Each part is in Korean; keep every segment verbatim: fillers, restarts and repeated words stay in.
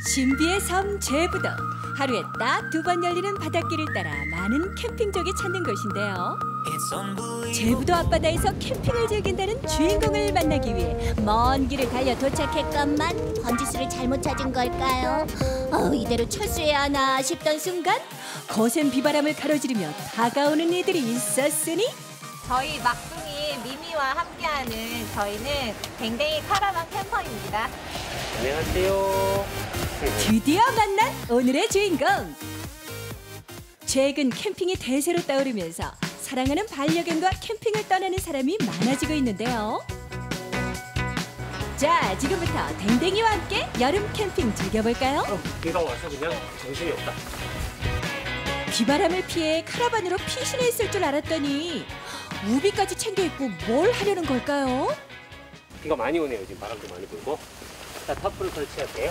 신비의 섬 제부도. 하루에 딱 두 번 열리는 바닷길을 따라 많은 캠핑족이 찾는 곳인데요. 제부도 앞바다에서 캠핑을 즐긴다는 주인공을 만나기 위해 먼 길을 달려 도착했건만 번지수를 잘못 찾은 걸까요? 어, 이대로 철수해야 하나 싶던 순간 거센 비바람을 가로지르며 다가오는 이들이 있었으니 저희 막둥이 미미와 함께하는 저희는 댕댕이 카라반 캠퍼입니다. 안녕하세요. 드디어 만난 오늘의 주인공. 최근 캠핑이 대세로 떠오르면서 사랑하는 반려견과 캠핑을 떠나는 사람이 많아지고 있는데요. 자, 지금부터 댕댕이와 함께 여름 캠핑 즐겨볼까요? 어, 비가 와서 그냥 정신이 없다. 비바람을 피해 카라반으로 피신해 있을 줄 알았더니 우비까지 챙겨 입고 뭘 하려는 걸까요? 비가 많이 오네요. 지금 바람도 많이 불고. 자, 타프를 설치할게요.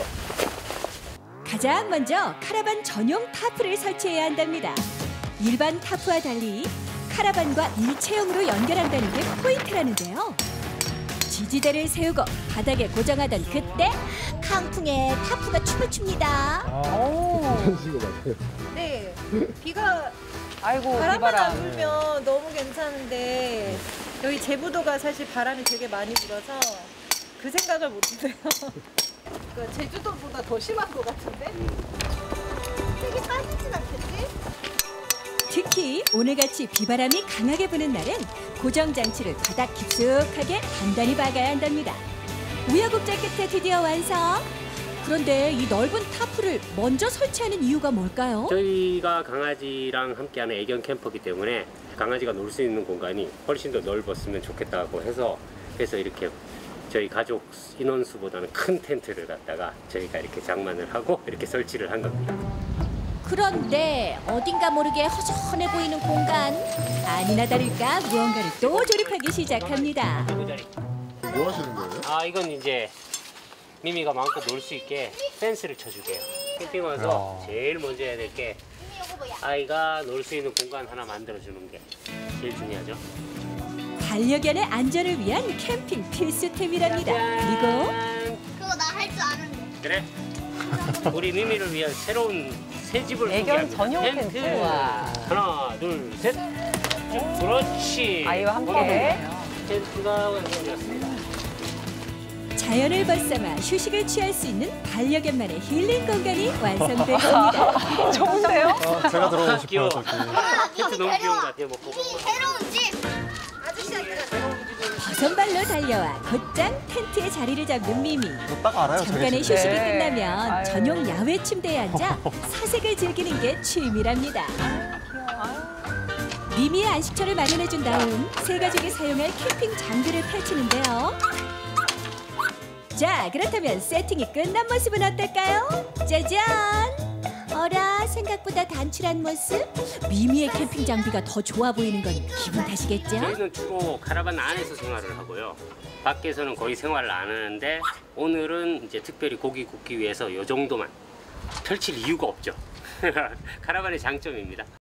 가장 먼저 카라반 전용 타프를 설치해야 한답니다. 일반 타프와 달리 카라반과 일체형으로 연결한다는 게 포인트라는데요. 지지대를 세우고 바닥에 고정하던 그때 강풍에 타프가 춤을 춥니다. 괜찮으신 것 같아요. 네, 비가 아이고, 바람만 비바람. 안 불면 너무 괜찮은데 여기 제부도가 사실 바람이 되게 많이 불어서 그 생각을 못했어요. 그 제주도보다 더 심한 것 같은데? 되게 빠지진 않겠지? 특히 오늘같이 비바람이 강하게 부는 날은 고정장치를 바닥 깊숙하게 단단히 박아야 한답니다. 우여곡절 끝에 드디어 완성! 그런데 이 넓은 타프를 먼저 설치하는 이유가 뭘까요? 저희가 강아지랑 함께하는 애견 캠퍼이기 때문에 강아지가 놀 수 있는 공간이 훨씬 더 넓었으면 좋겠다고 해서 그래서 이렇게 저희 가족 인원수보다는 큰 텐트를 갖다가 저희가 이렇게 장만을 하고 이렇게 설치를 한 겁니다. 그런데 어딘가 모르게 허전해 보이는 공간. 아니나 다를까 무언가를 또 조립하기 시작합니다. 뭐 하시는 거예요? 아, 이건 이제 미미가 마음껏 놀 수 있게 펜스를 쳐줄게요. 캠핑 와서 제일 먼저 해야 될 게 아이가 놀 수 있는 공간 하나 만들어주는 게 제일 중요하죠. 반려견의 안전을 위한 캠핑 필수템이랍니다. 그리고 그거 나 할 줄 아는데. 그래? 우리 미미를 위한 새로운 새 집을 애견 소개합니다. 전용 텐트. 와. 하나, 둘, 셋. 그렇지. 아이와 함께. 텐트가 완성되었습니다. 자연을 벗삼아 휴식을 취할 수 있는 반려견만의 힐링 공간이 완성될 겁니다. 좋은데요? 아, 제가 들어가고 싶어요, 귀여워. 저기. 텐트 너무 귀여운 것 같아요. 뭐 새로운 집. 버선발로 달려와 곧장 텐트에 자리를 잡는 미미. 딱 알아요, 저게. 잠깐의 진짜. 휴식이 네. 끝나면 아유. 전용 야외 침대에 앉아 사색을 즐기는 게 취미랍니다. 미미의 안식처를 마련해준 다음 세 가족이 사용할 캠핑 장비를 펼치는데요. 자, 그렇다면 세팅이 끝난 모습은 어떨까요? 짜잔! 어라, 생각보다 단출한 모습? 미미의 캠핑 장비가 더 좋아 보이는 건 기분 탓이겠죠? 저희는 주로 카라반 안에서 생활을 하고요. 밖에서는 거의 생활을 안 하는데 오늘은 이제 특별히 고기 굽기 위해서 이 정도만 펼칠 이유가 없죠. 카라반의 장점입니다.